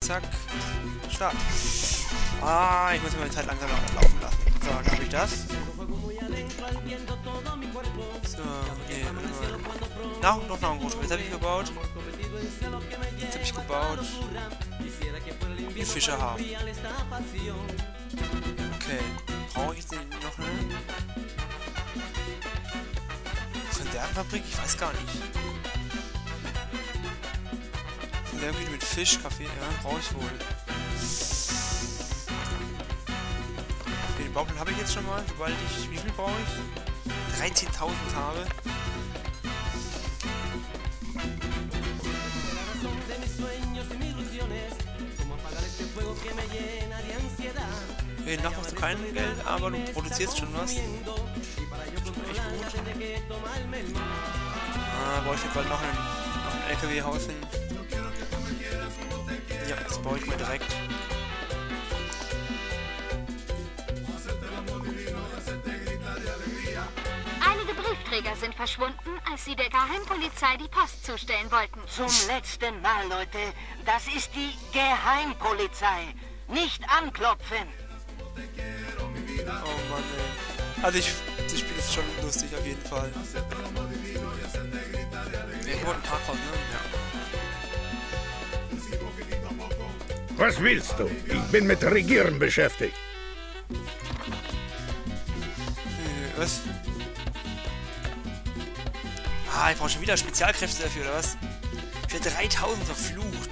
zack. Start. Ah, ich muss mir meine Zeit langsam laufen lassen. So, dann habe ich das. So, noch ein Großschiff. Jetzt habe ich gebaut. Jetzt habe ich gebaut. Wie Fischerhafen. Okay. Brauche ich jetzt noch eine Konservenfabrik? Ich weiß gar nicht. Konservengüte mit Fisch, Kaffee, ja, brauche ich wohl. Den Bauplan habe ich jetzt schon mal, sobald ich. Wie viel brauche ich? 13.000 habe. Okay, noch hast du kein Geld, aber du produzierst schon was. Schon echt gut. Baue ich jetzt bald noch einen LKW-Haus hin. Ja, das baue ich mal direkt. Einige Briefträger sind verschwunden, als sie der Geheimpolizei die Post zustellen wollten. Zum letzten Mal, Leute. Das ist die Geheimpolizei. Nicht anklopfen. Oh Mann, ey. Also das Spiel ist schon lustig auf jeden Fall. Wir wurden ein Parkhaus, ne? Ja. Was willst du? Ich bin mit Regieren beschäftigt. Was? Ah, ich brauche schon wieder Spezialkräfte dafür, oder was? Ich werde 3000 verflucht.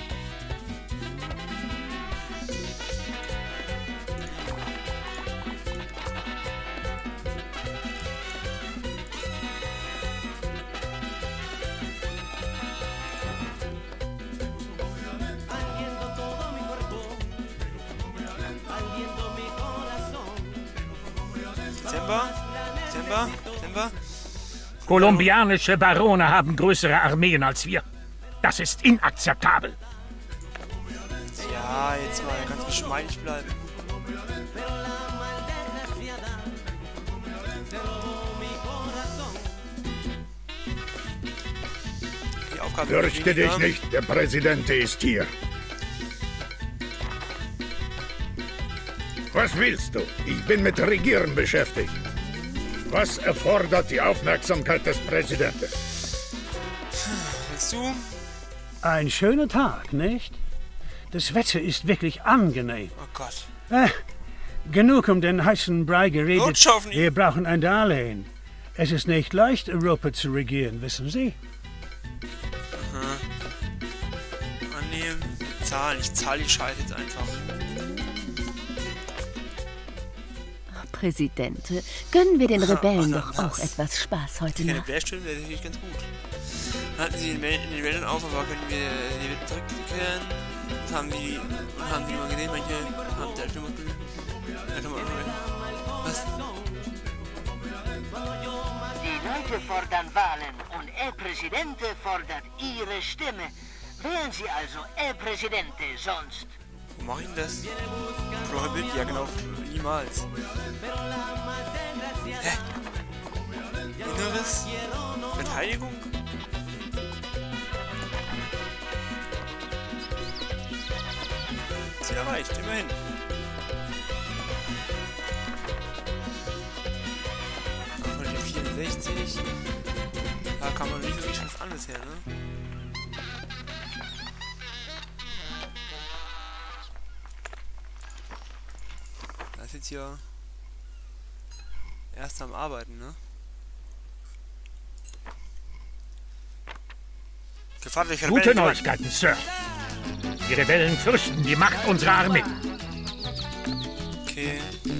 Dezember. Kolumbianische Barone haben größere Armeen als wir. Das ist inakzeptabel. Ja, jetzt mal ganz geschmeidig bleiben. Die Aufgabe Fürchte dich nicht, der Präsident ist hier. Was willst du? Ich bin mit Regieren beschäftigt. Was erfordert die Aufmerksamkeit des Präsidenten? Willst du? Ein schöner Tag, nicht? Das Wetter ist wirklich angenehm. Oh Gott. Genug um den heißen Brei geredet. Wirtschaften. Wir brauchen ein Darlehen. Es ist nicht leicht, Europa zu regieren, wissen Sie? Aha. Annehmen, zahlen. Ich zahle die Scheiße jetzt einfach. Präsidente, gönnen wir den Rebellen doch auch etwas Spaß heute Keine Nacht. Blärstimmen, wäre natürlich ganz gut. Halten Sie in den Wäldern auf, aber können wir die wieder zurückkehren? Das haben die mal gesehen, manche haben der Stimme. Was? Die Leute fordern Wahlen und El Presidente fordert ihre Stimme. Wählen Sie also El Presidente, sonst... Wo mach ich denn das? Blaue Bild? Ja genau, niemals. Hä? Inneres? Verteidigung? Ziel erreicht, immerhin. Von den 64. Da kann man nicht wirklich was anderes her, ne? Das ist jetzt hier erst am Arbeiten, ne? Gute Neuigkeiten, Sir. Die Rebellen fürchten die Macht unserer Armee. Okay.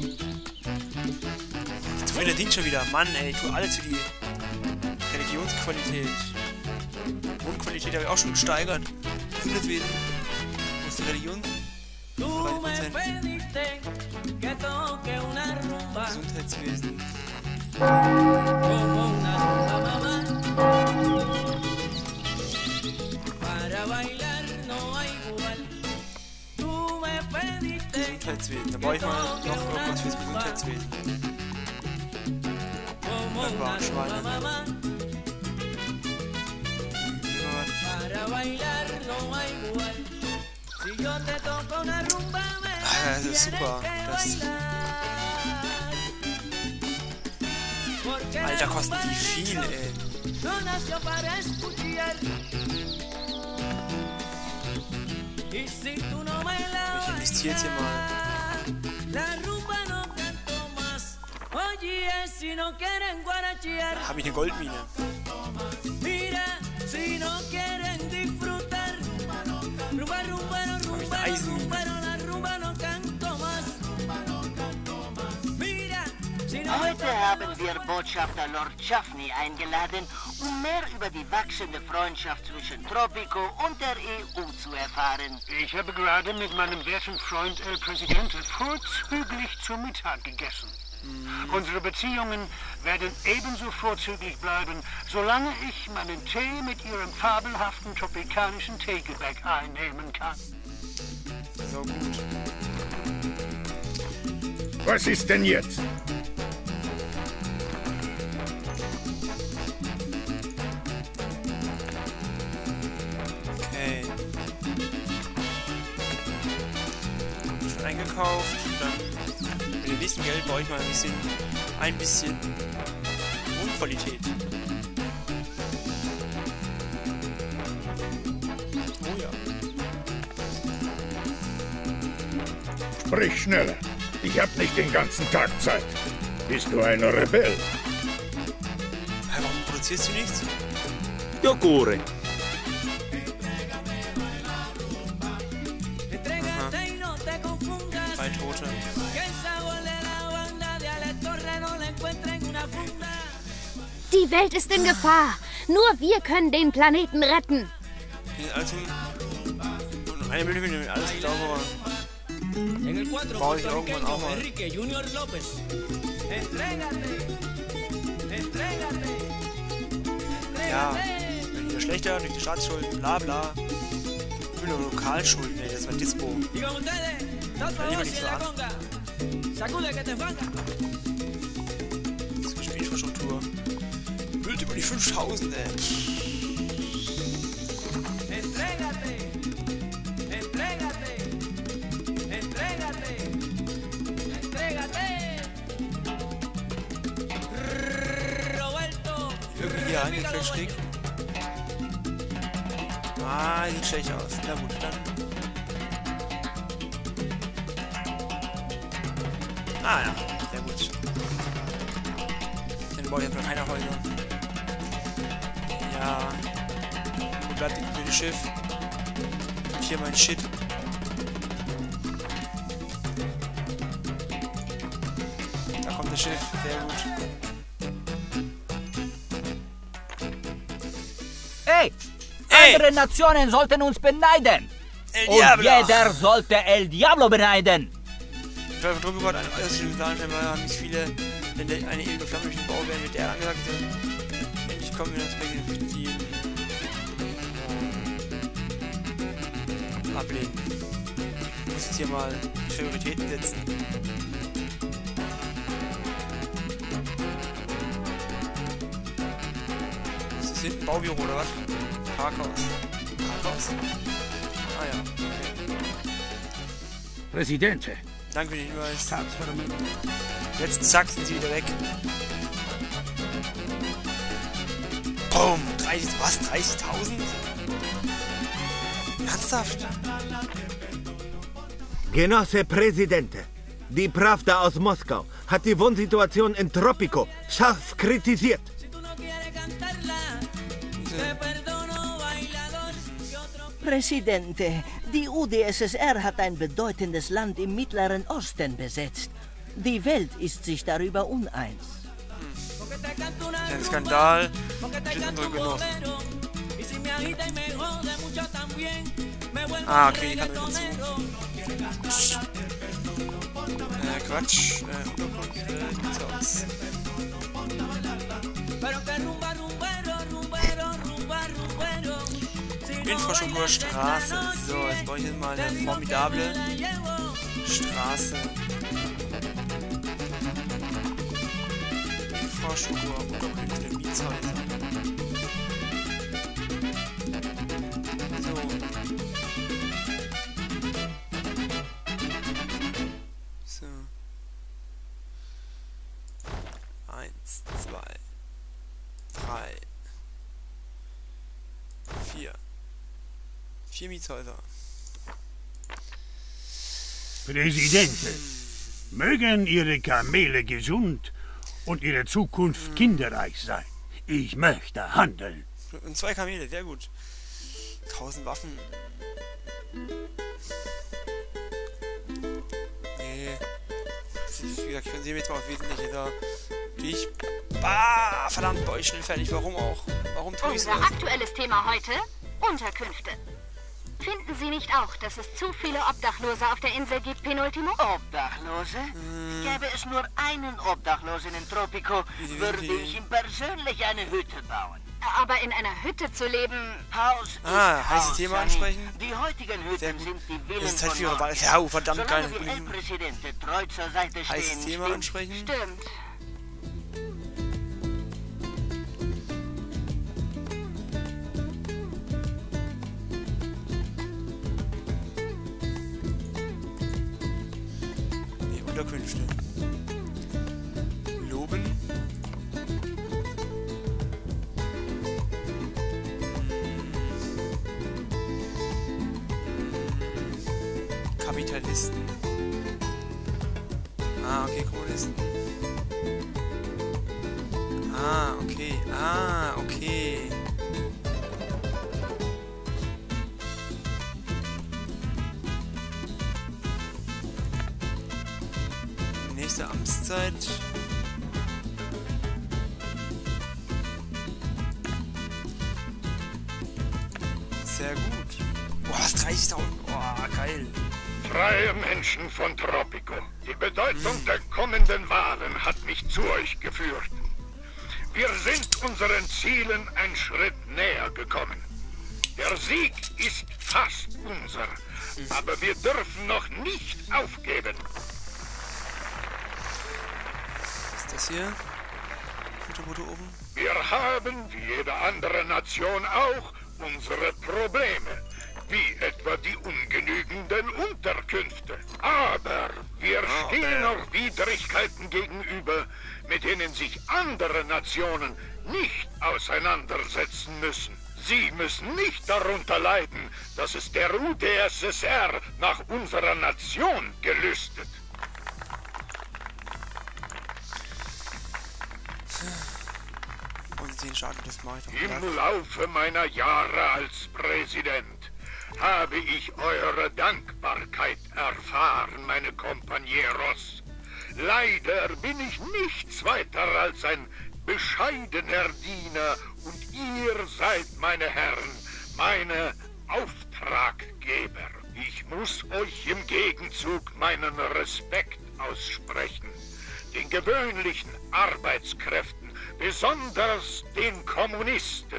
Zu viel Ding schon wieder. Mann, ey, ich tue alles für die Religionsqualität. Wohnqualität habe ich auch schon gesteigert. Gesundheitswesen. Wo ist die Religion? 2%. Gesundheitswesen. Gesundheitswesen. Da brauche ich mal noch irgendwas fürs Gesundheitswesen. Dann war Schweine. Das ist super. Alter, kosten die viel, ey. Ich investiere jetzt hier mal. Da habe ich eine Goldmine. Habe ich eine Eisenmine. Heute haben wir Botschafter Lord Chaffney eingeladen, um mehr über die wachsende Freundschaft zwischen Tropico und der EU zu erfahren. Ich habe gerade mit meinem werten Freund El Presidente vorzüglich zu Mittag gegessen. Unsere Beziehungen werden ebenso vorzüglich bleiben, solange ich meinen Tee mit ihrem fabelhaften tropikalischen Teegebäck einnehmen kann. So gut. Was ist denn jetzt? Okay. Schon eingekauft. Dann mit dem nächsten Geld baue ich mal ein bisschen Wohnqualität. Oh ja. Sprich schneller. Ich hab nicht den ganzen Tag Zeit. Bist du ein Rebell? Warum produzierst du nichts? Yokure. Aha. 3 Tote. Die Welt ist in Gefahr. Nur wir können den Planeten retten. Und eine Million mit alles sauberer. Baue ich irgendwann auch mal. Ja, bin wieder schlechter durch die Staatsschulden, bla bla. Ich will nur Lokalschulden, ey, das war Dispo. Kann ich mir nicht so an. Das ist Spielinfrastruktur. Bild über die 5000, ey. Irgendwie hier angekriegt schräg. Ah, sieht schlecht aus. Na gut, dann. Ah ja, sehr gut. Dann baue ich jetzt noch keine Häuser. Ja. Wo bleibt das Schiff? Und hier mein Shit. Da kommt das Schiff, sehr gut. Hey! Andere Nationen sollten uns beneiden! Und jeder sollte El Diablo beneiden! Ich glaube, Tropico hat einen äußersten Plan, scheinbar haben nicht viele, wenn eine ewige Flamme durch den Bau werden, mit der angesagt wird. Endlich kommen wir das Perspektiv ablehnen. Ich muss jetzt hier mal Prioritäten setzen. Ist das hinten ein Baubüro oder was? Parkhaus. Parkhaus? Ah ja, okay. Presidente. Danke für den Hinweis. Jetzt zack, sind sie wieder weg. Boom! 30, was? 30.000? Ernsthaft? Genosse Presidente, die Pravda aus Moskau hat die Wohnsituation in Tropico scharf kritisiert. Presidente, die UdSSR hat ein bedeutendes Land im Mittleren Osten besetzt. Die Welt ist sich darüber uneins. Ein Skandal. Steht unsere Genossen. Ah, okay, die kann mit dazu. Quatsch. Unterkunft, sieht's aus. Infrastruktur, Straße. So, jetzt brauche ich jetzt mal eine formidable Straße. Infrastruktur, Unterkünfte, Mietshäuser. So. 4 Mietshäuser. Präsidentin, mögen Ihre Kamele gesund und Ihre Zukunft kinderreich sein. Ich möchte handeln. Und 2 Kamele, sehr gut. 1000 Waffen. Nee. Wie gesagt, ich finde sie jetzt mal auf wesentlich da. Ich. Bah, verdammt, bei euch schnell fertig. Warum auch? Warum tue ich Unser sowas? aktuelles Thema heute: Unterkünfte. Finden Sie nicht auch, dass es zu viele Obdachlose auf der Insel gibt, Penultimo? Obdachlose? Gäbe es nur einen Obdachlosen in Tropico, würde ich ihm persönlich eine Hütte bauen. Aber in einer Hütte zu leben... Haus ist heißes Haus, Thema Sonny. ansprechen. Die heutigen Hütten sind die Villen Es ist Zeit von für Ihre Wahl. morgen. Ja, verdammt geil. Solange wir El Presidente treu zur Seite stehen, Heißes Thema ansprechen. Stimmt. Nee, Unterkünfte. Loben. Kapitalisten. Ah, okay, Kommunisten. Ah, okay. Ah, okay. Nächste Amtszeit. Sehr gut. Boah, das 30.000. Boah, geil. Freie Menschen von Tropico. Die Bedeutung der kommenden Wahlen hat mich zu euch geführt. Wir sind unseren Zielen einen Schritt näher gekommen. Der Sieg ist fast unser, aber wir dürfen noch nicht aufgeben. Was ist das hier? Futterbrotoofen. Wir haben, wie jede andere Nation auch, unsere Probleme, wie etwa die ungenügenden Unterkünfte. Aber wir stehen auch Widrigkeiten gegenüber, mit denen sich andere Nationen nicht auseinandersetzen müssen. Sie müssen nicht darunter leiden, dass es der UdSSR nach unserer Nation gelüstet. Und den Schaden, das mache ich doch. Im Laufe meiner Jahre als Präsident habe ich eure Dankbarkeit erfahren, meine Compañeros. Leider bin ich nichts weiter als ein bescheidener Diener und ihr seid meine Herren, meine Auftraggeber. Ich muss euch im Gegenzug meinen Respekt aussprechen. Den gewöhnlichen Arbeitskräften, besonders den Kommunisten.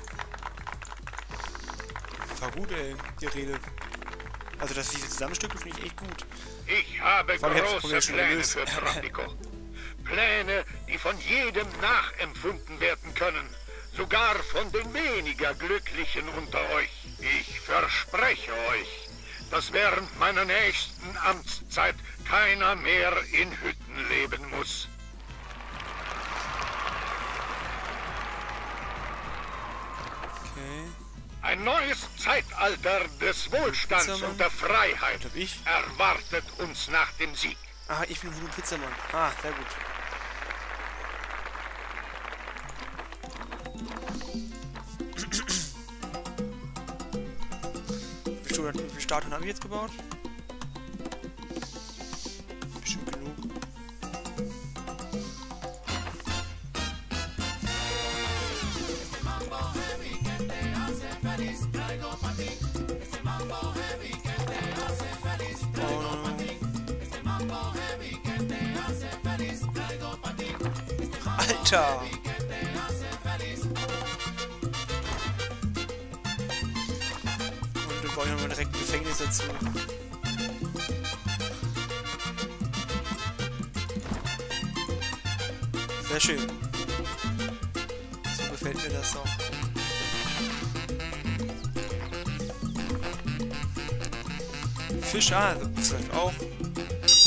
War gut, ey, die Rede. Also, dass diese Zusammenstücke finde ich echt gut. Ich habe Vor allem, große jetzt Pläne gelöst. für Tropico. Pläne, die von jedem nachempfunden werden können. Sogar von den weniger Glücklichen unter euch. Ich verspreche euch, dass während meiner nächsten Amtszeit keiner mehr in Hütten leben muss. Okay. Ein neues Zeitalter des Wohlstands und der Freiheit erwartet uns nach dem Sieg. Ah, ich bin Voodoo Pizzamann. Ah, sehr gut. Wie viele Statuen habe ich jetzt gebaut? Bestimmt genug. Alter! Und dann baue ich nochmal direkt ein Gefängnis dazu. Sehr schön. So gefällt mir das auch. Fisch, das läuft auch.